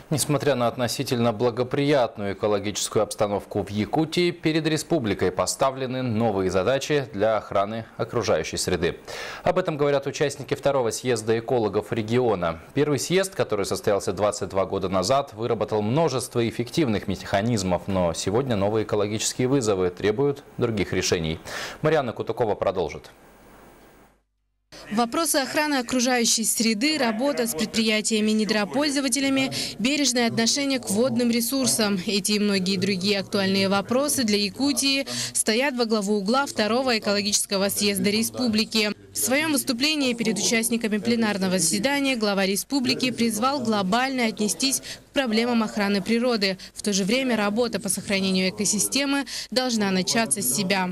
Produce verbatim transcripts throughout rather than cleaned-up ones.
Несмотря на относительно благоприятную экологическую обстановку в Якутии, перед республикой поставлены новые задачи для охраны окружающей среды. Об этом говорят участники второго съезда экологов региона. Первый съезд, который состоялся двадцать два года назад, выработал множество эффективных механизмов, но сегодня новые экологические вызовы требуют других решений. Марьяна Кутукова продолжит. Вопросы охраны окружающей среды, работа с предприятиями-недропользователями, бережное отношение к водным ресурсам. Эти и многие другие актуальные вопросы для Якутии стоят во главу угла второго экологического съезда республики. В своем выступлении перед участниками пленарного заседания глава республики призвал глобально отнестись к проблемам охраны природы. В то же время работа по сохранению экосистемы должна начаться с себя.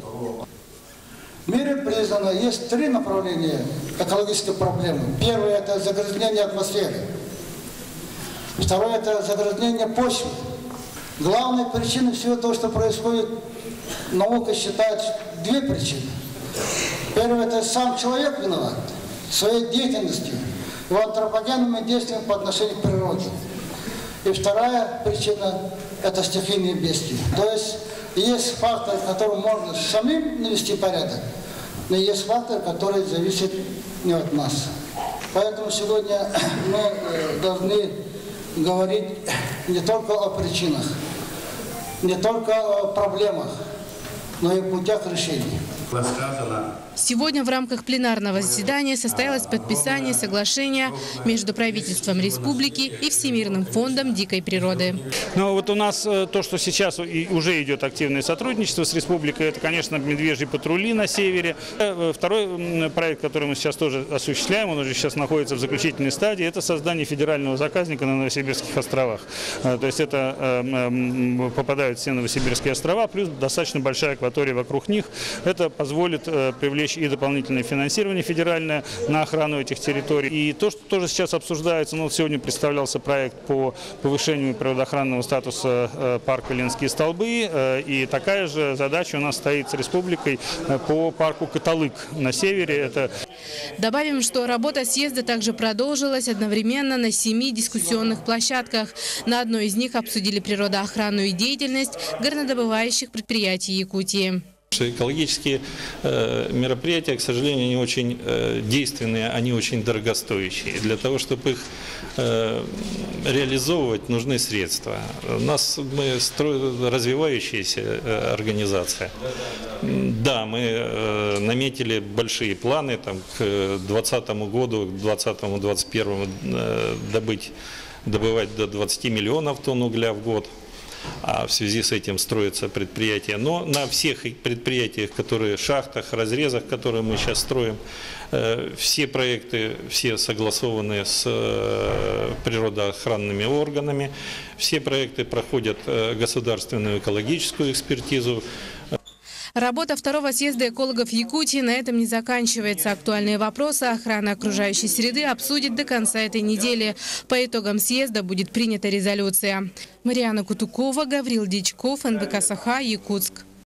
В мире признано, есть три направления экологической проблемы. Первое – это загрязнение атмосферы. Второе – это загрязнение почвы. Главной причиной всего того, что происходит, наука считает две причины. Первое – это сам человек виноват своей деятельностью, его антропогенными действиями по отношению к природе. И вторая причина – это стихийные бедствия. То есть есть фактор, которым можно самим навести порядок, но есть фактор, который зависит не от нас. Поэтому сегодня мы должны говорить не только о причинах, не только о проблемах, но и о путях решения. Сегодня в рамках пленарного заседания состоялось подписание соглашения между правительством республики и Всемирным фондом дикой природы. Ну вот у нас то, что сейчас уже идет активное сотрудничество с республикой, это, конечно, медвежьи патрули на севере. Второй проект, который мы сейчас тоже осуществляем, он уже сейчас находится в заключительной стадии, это создание федерального заказника на Новосибирских островах. То есть это попадают все Новосибирские острова, плюс достаточно большая акватория вокруг них. Это позволит привлечь и дополнительное финансирование федеральное на охрану этих территорий. И то, что тоже сейчас обсуждается, ну, сегодня представлялся проект по повышению природоохранного статуса парка Ленские столбы. И такая же задача у нас стоит с республикой по парку Каталык на севере. Это... Добавим, что работа съезда также продолжилась одновременно на семи дискуссионных площадках. На одной из них обсудили природоохранную деятельность горнодобывающих предприятий Якутии. Экологические э, мероприятия, к сожалению, не очень э, действенные, они очень дорогостоящие. Для того, чтобы их э, реализовывать, нужны средства. У нас мы стро... развивающаяся э, организация. Да, мы э, наметили большие планы там, к двадцатому году, к двадцатому двадцать первому э, добыть, добывать до двадцати миллионов тонн угля в год. А в связи с этим строятся предприятия. Но на всех предприятиях, которые в шахтах, разрезах, которые мы сейчас строим, все проекты, все согласованы с природоохранными органами, все проекты проходят государственную экологическую экспертизу. Работа второго съезда экологов Якутии на этом не заканчивается. Актуальные вопросы охраны окружающей среды обсудят до конца этой недели. По итогам съезда будет принята резолюция. Марьяна Кутукова, Гаврил Дичков, эн вэ ка Саха, Якутск.